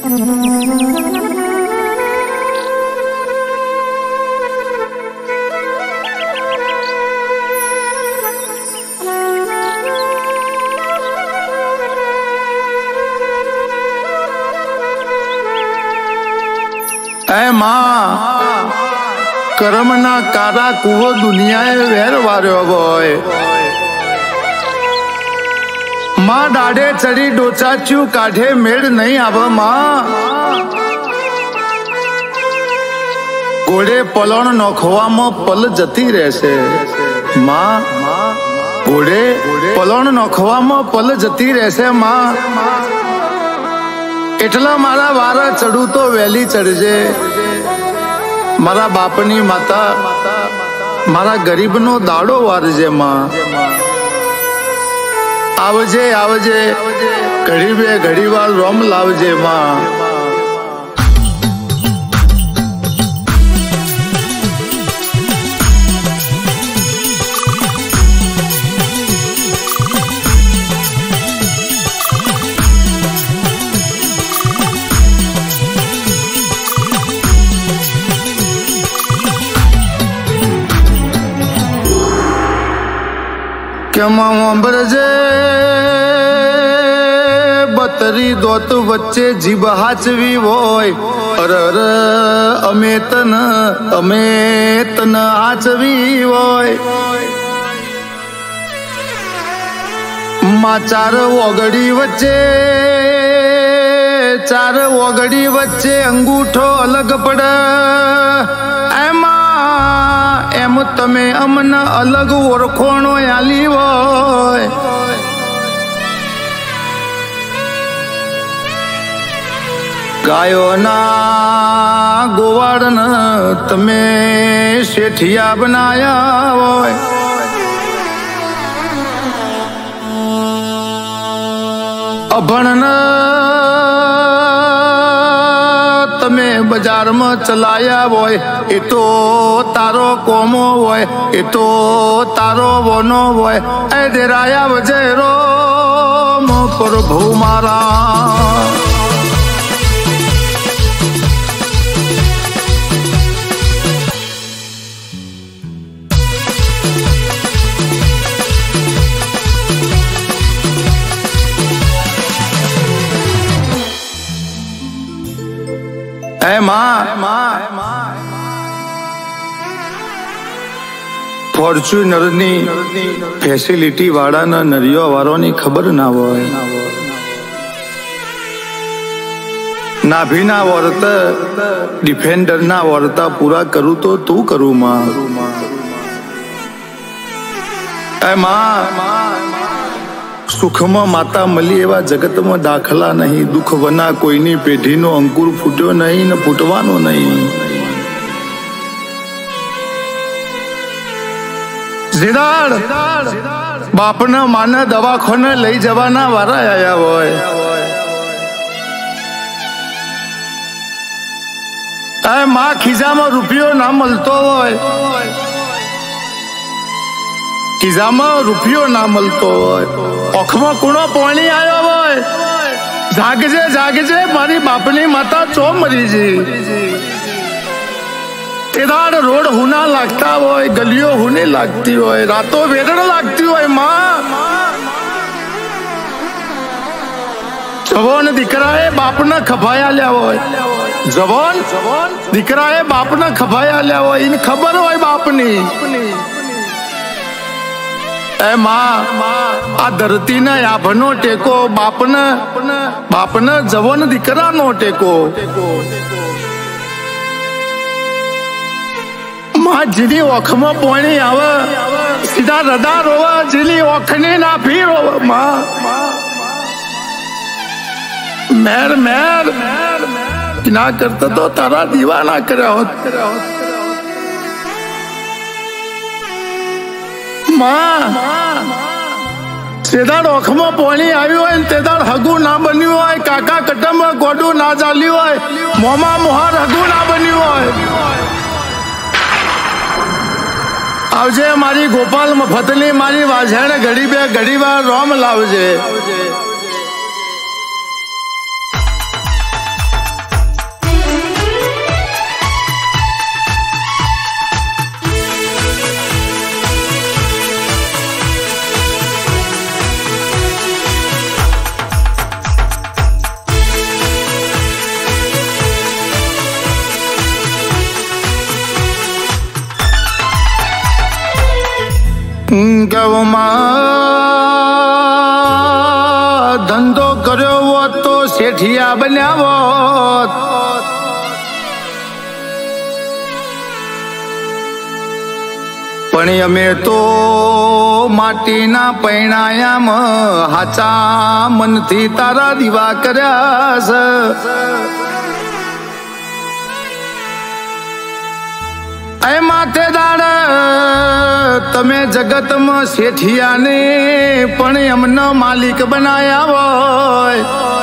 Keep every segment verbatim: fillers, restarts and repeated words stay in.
ऐ मां कर्मना कारा कुवो दुनियाए वेर वार्यो होय। मां डाडे चढ़ी डोचाच्यू काढे मेड़ नहीं आव। मां घोड़े पलण नोखवामां पल जती रहेशे। मां घोड़े पलण नोखवामां पल जती रहेशे। मां એટલા મારા વારા ચડું તો વહેલી ચડજે। મારા બાપની માતા મારા ગરીબનો દાડો વારજે। માં આવજે આવજે ઘડી બે ઘડી વાર રોમ લાવજે। માં ब्रजे बतरी दोत वच्चे जीभ हाचवी होय। अर अर अमे तन अमे तन हाचवी होय। मां चार ओगड़ी वच्चे चार ओगड़ी वच्चे अंगूठो अलग पड़े। एम तमे अमन अलग ओळखोणो आली होय। गायोना गोवाड़न तमे शेठिया बनाया होय। अभणन तमे बाजार में चलाया होय। ए तो तारो कोमो होय। ए तो तारो वनो होय। ए डेराया वजे रोम प्रभु मारा। ऐ मां फॉर्च्यूनर नी फेसिलिटी वाला ना नरियो वारो नी खबर ना होय। नाभि ना वर्त डिफेंडर ना वर्ता पूरा करू तो तू करू। मां ऐ मां सुख में माता मली एवा जगत में दाखला नहीं। दुख वना कोईनी पेढ़ी नो अंकुर फूट्यो नहीं न फूटवानो नहीं। जीदाड़ बापना माने दवाखाने लई जवाना वारा आया होय। ऐ मां खिजा में रुपयो ना मलतो होय। खिजा में रुपयो ना मलतो होय। ओखमा कुणो पाणी आयो होय। जागजे जागजे मारी बापनी माता चो मरी जी। तेदाड़ रोड हुना लागता होय। गलियों हुनी लागती होय। रातों वेदन लागती होय। मां जवान दीकराए बापने खपाया लिया होय। जवान दीकराए बापने खपाया लिया होय। इन खबर होय बापनी। ऐ मां आ धरती ने आभनो टेको बापने बापने जवान दीकरा नो टेको। मां जीनी ओख में पानी आवे सीधा रदा रोवा। जीनी ओखनी ना भी रोवा। मां मेर मेर ना करता तो तारा दीवाना करे होत। मां तेदाड़ ओख में पानी आयु होय। तेदाड़ हगू ना बन्यु होय। काका कटम गोडू ना जाल्यु होय। मोमा मोहर हगू ना बन्यु होय। आवजे मारी गोपाल मफतली मारी वाझेण घड़ी बे घड़ी बार रोम लावजे। ગૌમાં ધંધો કર્યો હોત તો શેઠિયા બન્યા હોત, પણ અમે તો માટીના પૈણાયામાં હાચા મનથી તારા દીવા કર્યા છે. એ માથે દાડ તમે જગતમાં શેઠિયાને પણ એમનો માલિક બનાયા હોય.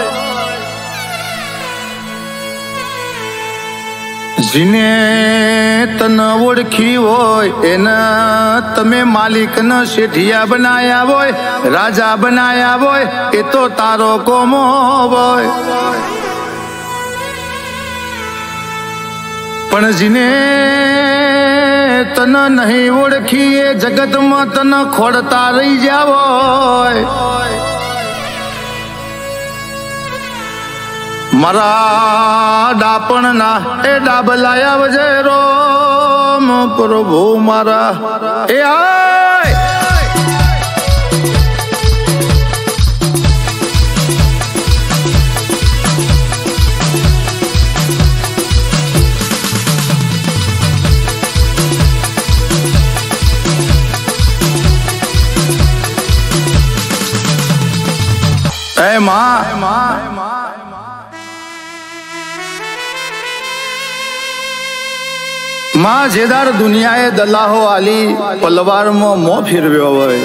જીને તને ઓળખી હોય એને તમે માલિક ન શેઠિયા બનાયા હોય, રાજા બનાયા હોય, એ તો તારો કોમો હોય. પણ જીને તને નહીં ઓળખી એ જગતમાં તને ખોડતા રહી જાવ હોય. મારા ડાપણ ના એ ડાબલાયા વજે રોમ પ્રભુ મારા એ આય. એ માં માં જેદાર દુનિયાએ દલાહો આલી પલવારમાં મોં ફેરવ્યો હોય.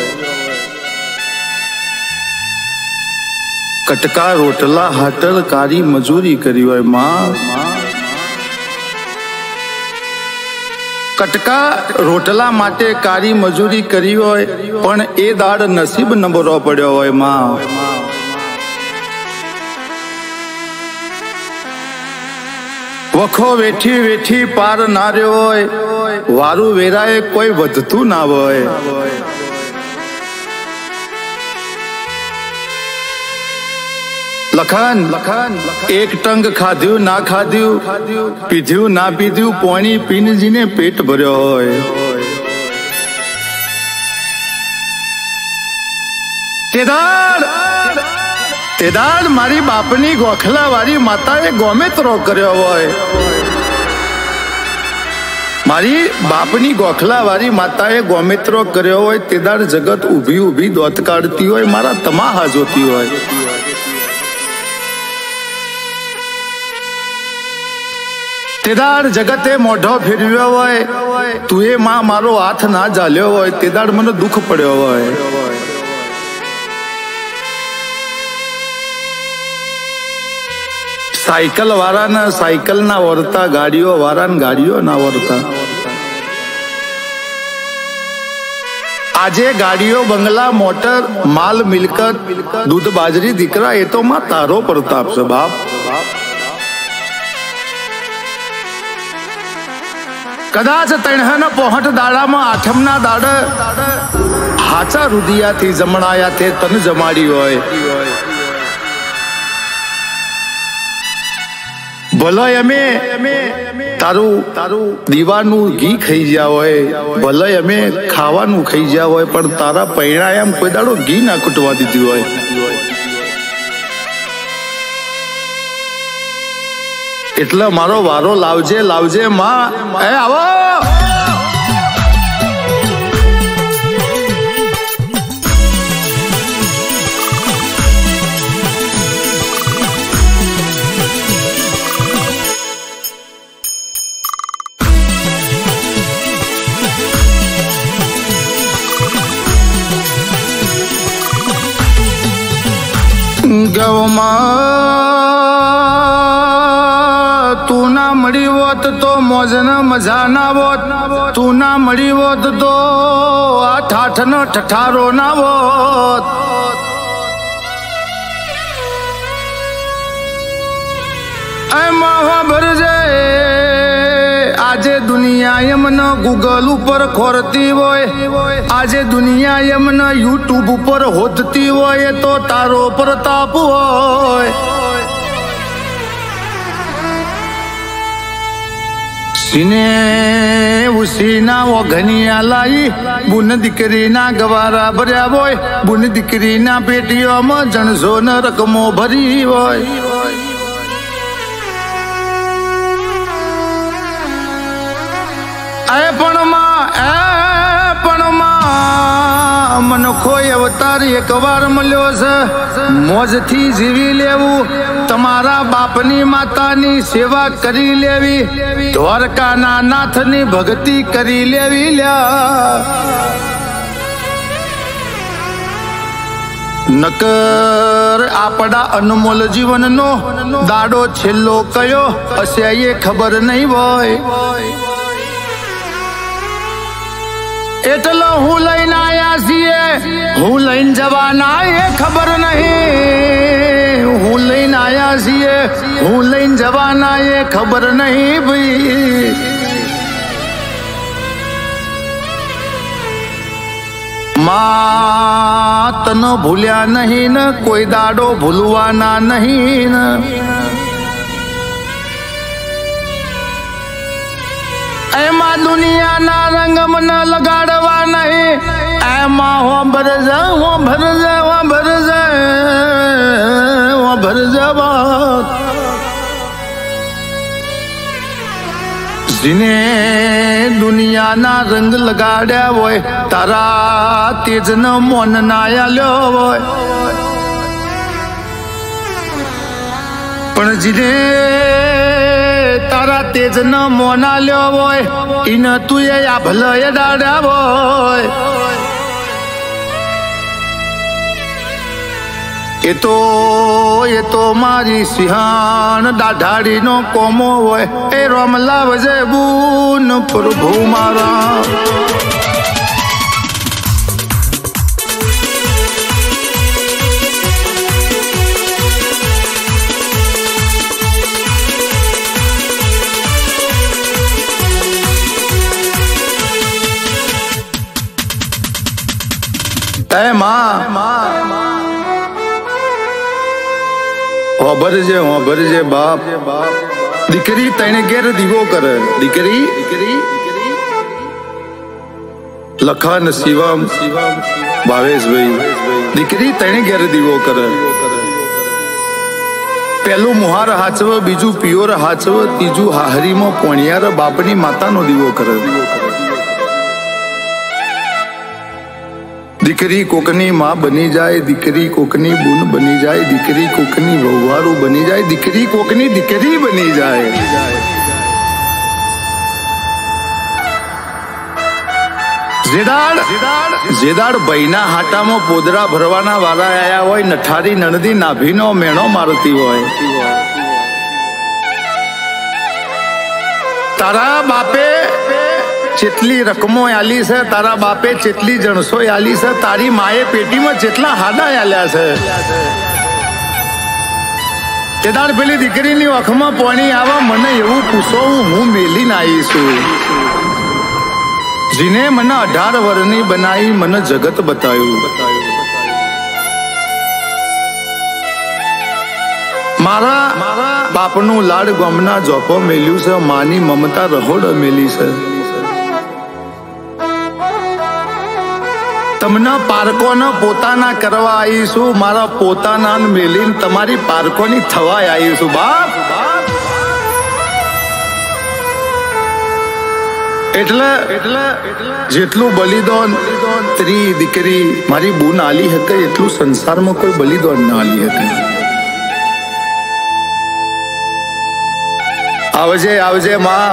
કટકા રોટલા હાટર કારી મજૂરી કરી હોય. માં કટકા રોટલા માટે કારી મજૂરી કરી હોય પણ એ દાડ નસીબ નંબરો પડ્યો હોય. માં વખો વેઠી વેઠી પાર ના રહ્યો હોય, વારું વેરાએ કોઈ વધતું ના હોય. લખન લખન એક ટંગ ખાધ્યું ના ખાધ્યું, પીધ્યું ના પીધ્યું, પોણી પીનજીને પેટ ભર્યો હોય. તેદાડ તેદાડ મારી બાપની ગોખલા વાળી માતાએ ગોમેત્રો કર્યો હોય. મારી બાપની ગોખલા વાળી માતાએ ગોમેત્રો કર્યો હોય. તેદાડ જગત ઊભી ઊભી દોત કાઢતી હોય, મારા તમાહા જોતી હોય. તેદાડ જગતે મોઢો ફેરવ્યો હોય, તું એ માં મારો હાથ ના ઝાલ્યો હોય. તેદાડ મને દુઃખ પડ્યો હોય. સાયકલ વાળાના સાયકલ ના વરતા, ગાડીઓ વાળાને ગાડીઓ ના વરતા. આજે ગાડીઓ, બંગલા, મોટર, માલ મિલકત, દૂધ બાજરી, દીકરા, એ તો માં તારો પ્રતાપ છે બાપ. કદાચ તણહના પોહટ દાડામાં આઠમના દાડ હાચા રુદિયાથી જમણાયા તે તન જમાડી હોય. ભલે અમે તારું તારું દીવાનું ઘી ખાઈ ગયા હોય, ભલે અમે ખાવાનું ખાઈ ગયા હોય, પણ તારા પૈણાયામ કોઈ દાડો ઘી ના કૂટવા દીધું હોય. એટલે મારો વારો લાવજે લાવજે માં. એ આવો ગૌમાં તું ના મળી હોત તો મોજ ને મજા ના હોત. તું ના મળી હોત તો આ ઠાઠ નો ઠઠારો ના હોત. એમાં ભરજે આજે દુનિયા એમને ગૂગલ ઉપર ખોરતી હોય, આજે દુનિયા એમને યુટ્યુબ ઉપર હોતતી હોય, તો તારો પ્રતાપ હોય. सीने उसीना वो घनिया लाई बुन दीकरी ना गवारा भर्या बोय बुन दीकरी ना पेटियों में जनसो न रकमो भरी बोय ए पणमा ए पणमा मन खोई अवतार एक बार मल्यो से मोज थी जीवी लेवू तमारा बापनी मातानी सेवा करी लेवी द्वारका ना नाथनी भक्ति करी लेवी ल्या नकर आपड़ा अनमोल जीवन नो दाडो छेल्लो कयो असे ये खबर नहीं बोय एटलो हूँ लईन आया सीए हूँ लईन जवाना ये खबर नहीं हूँ लईन आया सीए हूँ लईन जवाना ये खबर नहीं भाई माँ तन भूलिया नहीं न कोई दाडो भूलवाना नहीं न ऐ माँ दुनिया ना रंग मन लगाड़वा नहीं ऐ माँ हो भर जा वो भर जा वो भर जा वो भर जा बात जिने दुनिया ना रंग लगाड़या वो तारा तेज न मोन नाया लो वो पण जिने तारा तेज न मोना लो बोय इन तू ये या भल ये दाड़ा बोय ये तो ये तो मारी सिहान दाढ़ाड़ी नो कोमो बोय ए रोमला वजे बून प्रभु मारा ए माँ वाबर जे वाबर जे बाप दीकरी तने घेर दीवो कर दीकरी लखन शिवम भावेश भाई दीकरी तने घेर दीवो कर पहलू मुहार हाचव बीजू पियोर हाचव तीजू हाहरी में पोणियार बापनी माता नो दीवो कर दीकरी कोकनी माँ बनी जाए दीकरी कोकनी बुन बनी जाए दीकरी कोकनी बहुवारू बनी जाए दीकरी कोकनी दीकरी बनी जाए जेदाड़ जेदाड़ बईना हाटा में पोदरा भरवाना वाला आया होय नठारी नणदी नाभीनो मेणो मारती होय तारा बापे चेटली रकमो आली से तारा बापे चेटली जणसो आली से तारी माए पेटी में चेटला हाडा आल्या से केदार पेली दीकरी नी वख में पाणी आवा मने एवं पूछो हूँ मेली आई छू जिने मने अठार वर्षनी बनाई मने जगत बतायु मारा बापनु लाड गमना जोपो मेल्यू से मानी ममता रहोड़ मेली से तमने पारको न पोताना करवा आई छू मारा पोताना मेलीन तमारी पारको नी थवा आई छू बाप એટલે એટલે જેટલું બલિદાન ત્રી દીકરી મારી બૂન આલી હકે એટલું સંસારમાં કોઈ બલિદાન ના આલી હકે આવજે આવજે માં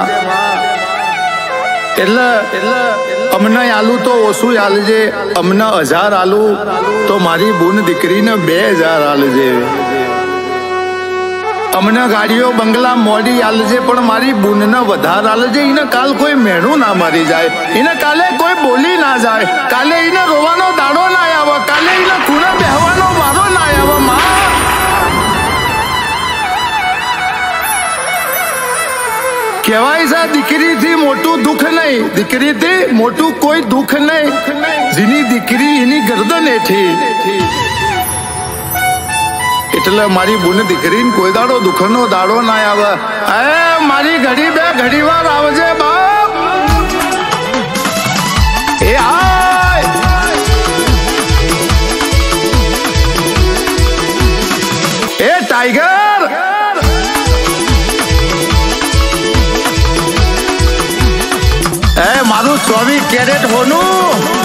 એટલે એટલે અમને આલુ તો ઓછું આલજે અમને હજાર આલુ તો મારી બૂન દીકરીને બે હજાર આલજે अमने गाड़ियों बंगला मोड़ी आलजे पण मारी बून न वधार आलजे इने काल कोई मेणू ना मारी जाए इने काले कोई बोली ना जाए काले इने रोवानो दाड़ो ना आवे काले इने खूने बेहवानो वारो ना आवे मां केवाय सा दीकरी थी मोटू दुख नहीं दीकरी थी मोटू कोई दुख नहीं जिनी दीकरी इनी गर्दन हेठी એટલે મારી બુન દીકરીને કોઈ દાડો દુઃખનો દાડો ના આવે. એ મારી ઘડી બે ઘડી વાર આવજે બાપ. એ હાય એ ટાઈગર, એ મારું ચોવીસ કેરેટ હોનું